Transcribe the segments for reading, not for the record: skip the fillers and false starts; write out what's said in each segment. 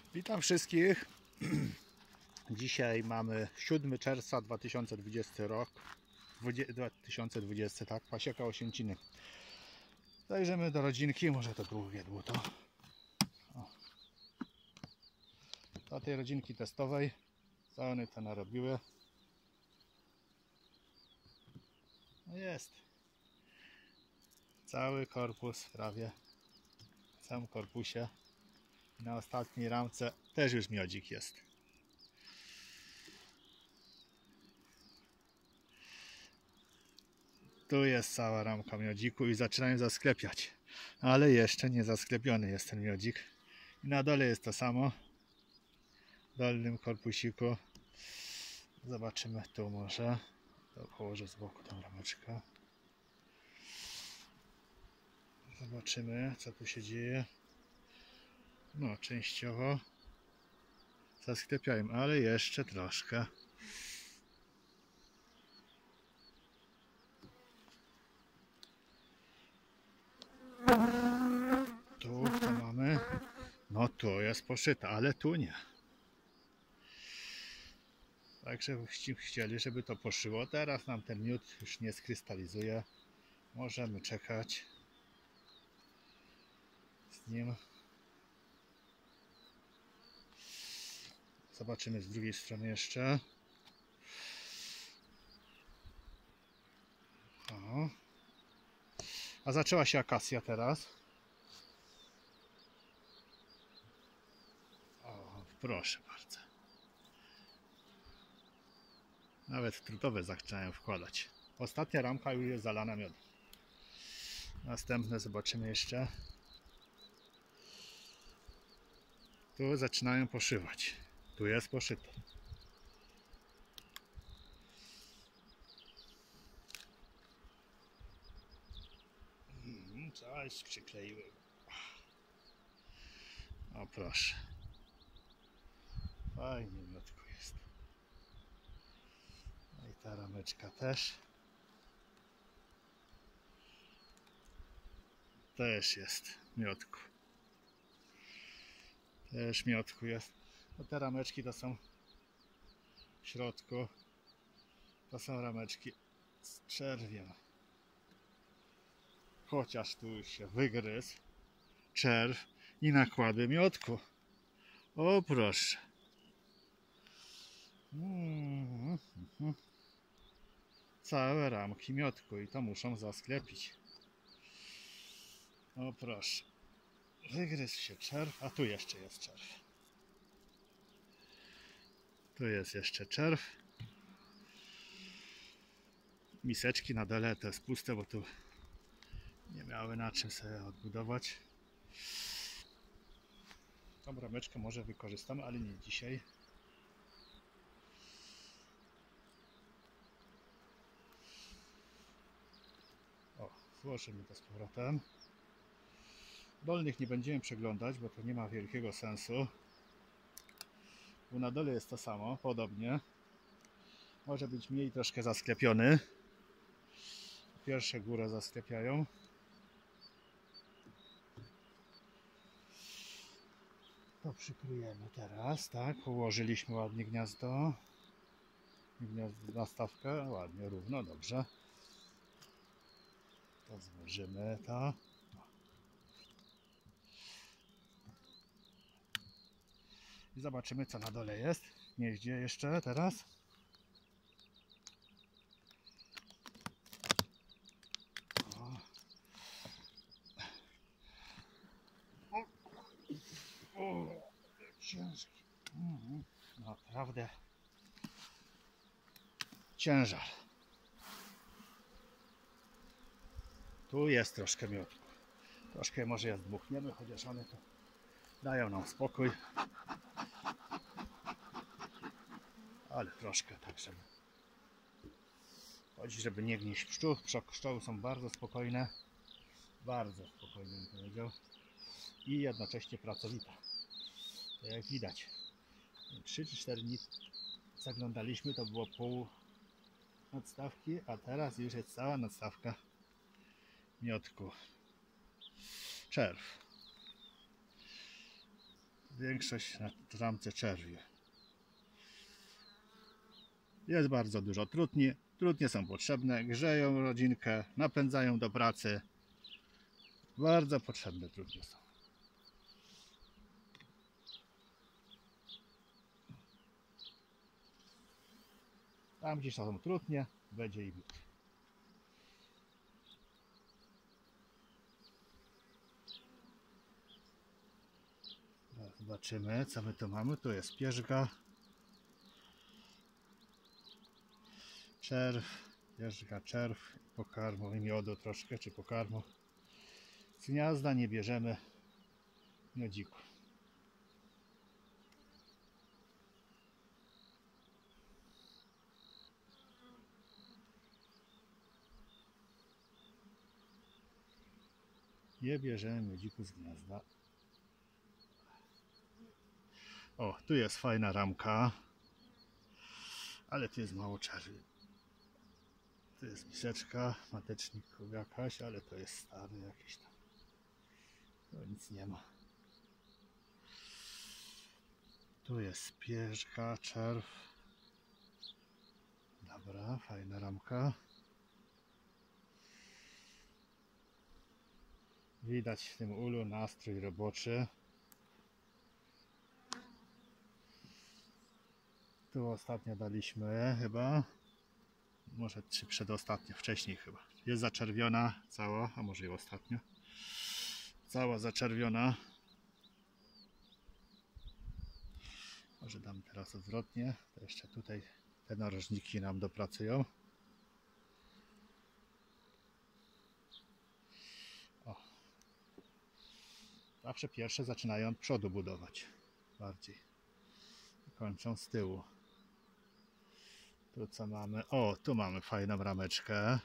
Witam wszystkich. Dzisiaj mamy 7 czerwca 2020 rok. 2020, tak, pasieka osięciny. Zajrzymy do rodzinki, może to drugie dłuto. Do tej rodzinki testowej, co one to narobiły. No jest. Cały korpus prawie. W całym korpusie. Na ostatniej ramce też już miodzik jest. Tu jest cała ramka miodziku i zaczynają zasklepiać. Ale jeszcze nie zasklepiony jest ten miodzik. I na dole jest to samo. W dolnym korpusiku. Zobaczymy tu może. To położę z boku tą rameczkę. Zobaczymy, co tu się dzieje. No, częściowo zasklepiałem, ale jeszcze troszkę. Tu to mamy. No tu jest poszyta, ale tu nie. Także chcieli, żeby to poszyło. Teraz nam ten miód już nie skrystalizuje. Możemy czekać z nim. Zobaczymy z drugiej strony jeszcze. O. A zaczęła się akacja teraz. O, proszę bardzo. Nawet trutowe zaczynają wkładać. Ostatnia ramka już jest zalana miodem. Następne zobaczymy jeszcze. Tu zaczynają poszywać. Tu jest poszyte. Coś przykleiłem. O proszę. Fajnie miodku jest. No i ta rameczka też. Też jest miodku. Też miodku jest. No te rameczki to są w środku. To są rameczki z czerwiem. Chociaż tu się wygryzł czerw i nakłady miodku. O proszę. Całe ramki miodku i to muszą zasklepić. O proszę. Wygryzł się czerw, a tu jeszcze jest czerw. Tu jest jeszcze czerw. Miseczki na dole to jest puste, bo tu nie miały na czym sobie odbudować. Tą rameczkę może wykorzystamy, ale nie dzisiaj. O, włożymy to z powrotem. Dolnych nie będziemy przeglądać, bo to nie ma wielkiego sensu. Bo na dole jest to samo, podobnie. Może być mniej troszkę zasklepiony. Pierwsze górę zasklepiają. To przykryjemy teraz, tak? Ułożyliśmy ładnie gniazdo. Nastawkę, ładnie, równo, dobrze. To złożymy to. I zobaczymy, co na dole jest. W gnieździe jeszcze teraz. O, ciężki. Naprawdę ciężar. Tu jest troszkę miodku. Troszkę może je zdmuchniemy, chociaż one to dają nam spokój. Ale troszkę tak, żeby chodzi, żeby nie gnieść pszczół. Pszczoły są bardzo spokojne. Bardzo spokojne, bym powiedział. I jednocześnie pracowite. To jak widać. 3 czy 4 dni zaglądaliśmy, to było pół nadstawki, a teraz już jest cała nadstawka miodku. Czerw. Większość na ramce czerwi. Jest bardzo dużo trutni. Trutnie są potrzebne, grzeją rodzinkę, napędzają do pracy. Bardzo potrzebne trutnie są. Tam gdzie są trutnie, będzie i miód. Zobaczymy, co my tu mamy. Tu jest pierzga, czerw, pierzga, czerw, pokarmu i miodu troszkę, czy pokarmu. Z gniazda nie bierzemy miodziku. Nie bierzemy miodziku z gniazda. O, tu jest fajna ramka, ale tu jest mało czerwi. Tu jest miseczka, mateczników jakaś, ale to jest stary jakiś tam. Tu nic nie ma. Tu jest pierzga, czerw. Dobra, fajna ramka. Widać w tym ulu nastrój roboczy. Tu ostatnio daliśmy chyba. Może czy przedostatnio, wcześniej chyba. Jest zaczerwiona cała, a może i ostatnio. Cała zaczerwiona. Może dam teraz odwrotnie. To jeszcze tutaj te narożniki nam dopracują. O. Zawsze pierwsze zaczynają od przodu budować. Bardziej. Kończą z tyłu. Tu co mamy? O, tu mamy fajną rameczkę.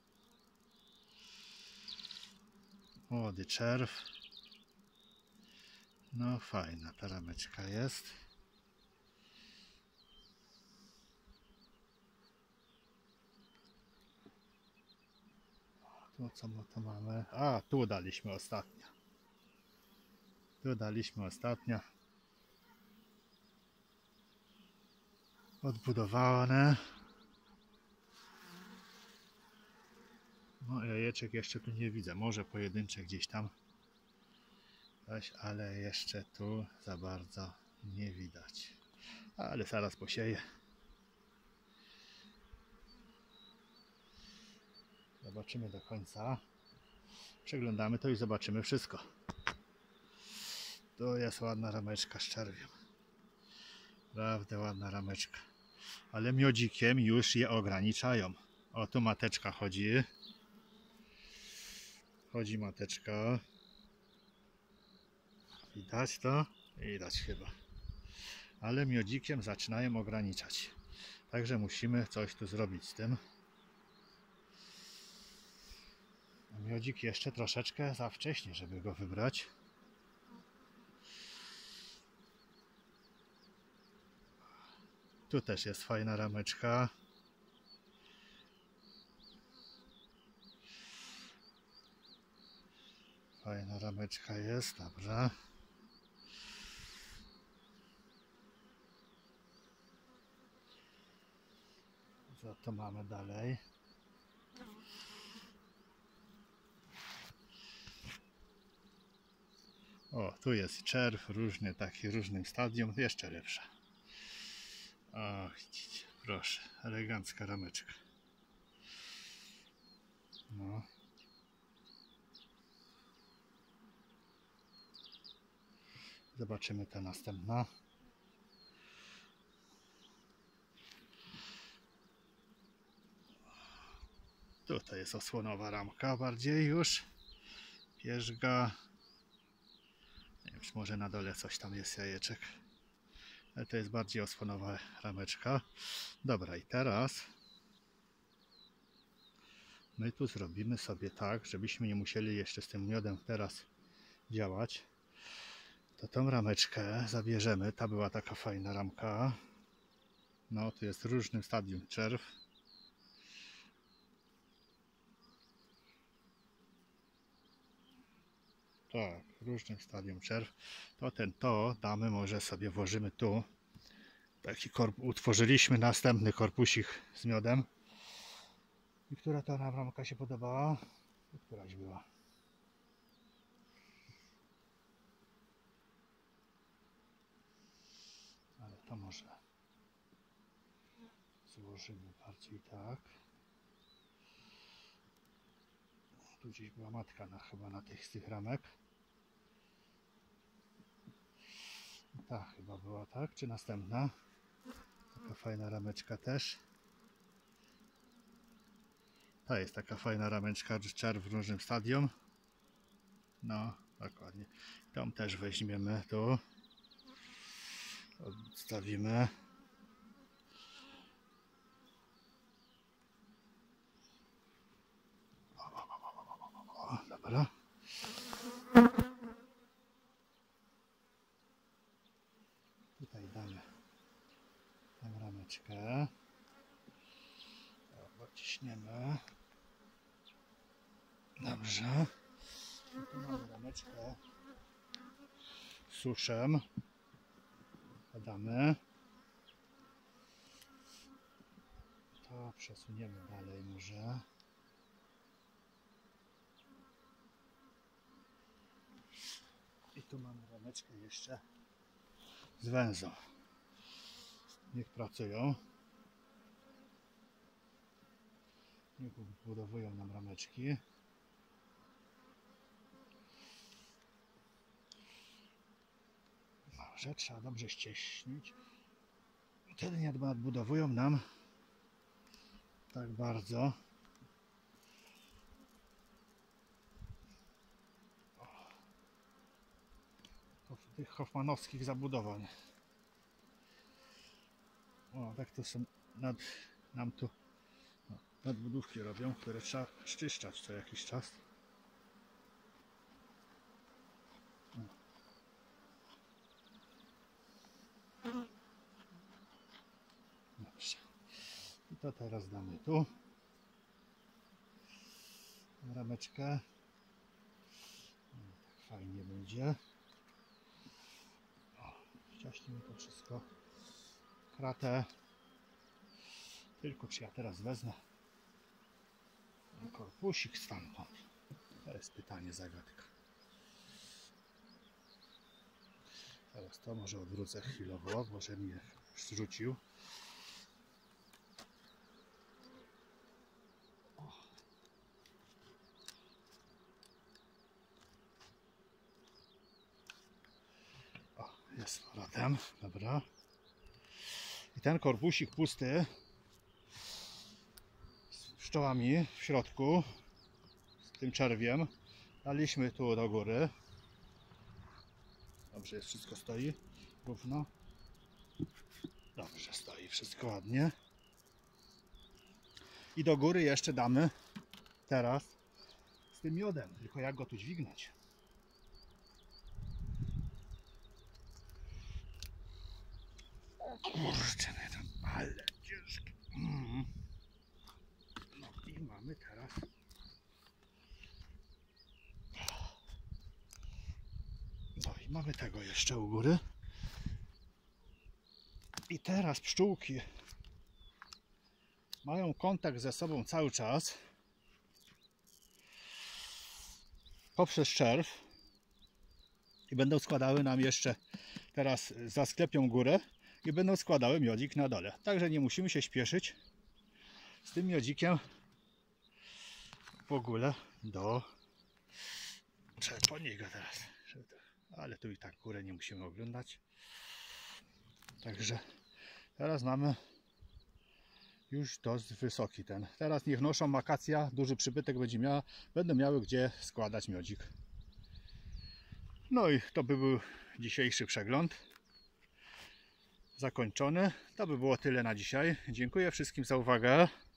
Młody czerw. No fajna ta rameczka jest. Tu co my tu mamy? A, tu daliśmy ostatnio. Tu daliśmy ostatnio. Odbudowane. No jajeczek jeszcze tu nie widzę. Może pojedyncze gdzieś tam. Coś, ale jeszcze tu za bardzo nie widać. Ale zaraz posieję. Zobaczymy do końca. Przeglądamy to i zobaczymy wszystko. Tu jest ładna rameczka z czerwiem. Naprawdę ładna rameczka. Ale miodzikiem już je ograniczają. O, tu mateczka chodzi. Chodzi mateczka. Widać to? Widać chyba. Ale miodzikiem zaczynają ograniczać. Także musimy coś tu zrobić z tym. A miodzik jeszcze troszeczkę za wcześnie, żeby go wybrać. Tu też jest fajna rameczka. Fajna rameczka jest, dobra. Co to mamy dalej? O, tu jest czerw, różny, taki różnym stadium, jeszcze lepsza. O, widzicie, proszę, elegancka rameczka. No. Zobaczymy ta następna. Tutaj jest osłonowa ramka bardziej już. Pierzga. Nie wiem, czy może na dole coś tam jest jajeczek. Ale to jest bardziej osłonowa rameczka. Dobra, i teraz my tu zrobimy sobie tak, żebyśmy nie musieli jeszcze z tym miodem teraz działać. To tą rameczkę zabierzemy. Ta była taka fajna ramka. No, tu jest w różnym stadium czerw. Tak, w różnym stadium czerw. To damy, może sobie włożymy tu. Taki utworzyliśmy następny korpusik z miodem. I która ta bramka się podobała? I któraś była. Ale to może złożymy bardziej tak. Tu gdzieś była matka chyba na z tych ramek. Ta chyba była, tak? Czy następna? Taka fajna rameczka też. Ta jest taka fajna rameczka czerw w różnym stadium. No, dokładnie. Tą też weźmiemy tu. Odstawimy. O, dobra. Tutaj damy tę rameczkę. Odciśniemy. Dobrze. I tu mamy rameczkę z suszem. Dodamy. To przesuniemy dalej może. I tu mamy rameczkę jeszcze z węzą. Niech pracują. Niech budowują nam rameczki. Może trzeba dobrze ścieśnić. Wtedy nie odbudowują nam tak bardzo. Tych hoffmanowskich zabudowań. O, tak to są nam tu nadbudówki robią, które trzeba szczyszczać co jakiś czas. Dobrze. I to teraz damy tu rameczkę. Tak fajnie będzie. Ściągnijmy to wszystko. Kratę. Tylko czy ja teraz wezmę korpusik stamtąd? To jest pytanie, zagadka. Teraz to może odwrócę chwilowo, bo że mnie zrzucił. O, jest z powrotem, dobra. I ten korpusik pusty z pszczołami w środku, z tym czerwiem, daliśmy tu do góry. Dobrze, jest, wszystko stoi równo. Dobrze stoi, wszystko ładnie. I do góry jeszcze damy teraz z tym miodem, tylko jak go tu dźwignąć? Kurczę, ale ciężki. No i mamy teraz. No i mamy tego jeszcze u góry. I teraz pszczółki mają kontakt ze sobą cały czas poprzez czerw i będą składały nam jeszcze, teraz zasklepią górę i będą składały miodzik na dole. Także nie musimy się śpieszyć z tym miodzikiem w ogóle do czerponiego teraz. Ale tu i tak górę nie musimy oglądać. Także teraz mamy już dość wysoki ten. Teraz niech noszą akacja, duży przybytek będą miały gdzie składać miodzik. No i to by był dzisiejszy przegląd zakończony. To by było tyle na dzisiaj. Dziękuję wszystkim za uwagę.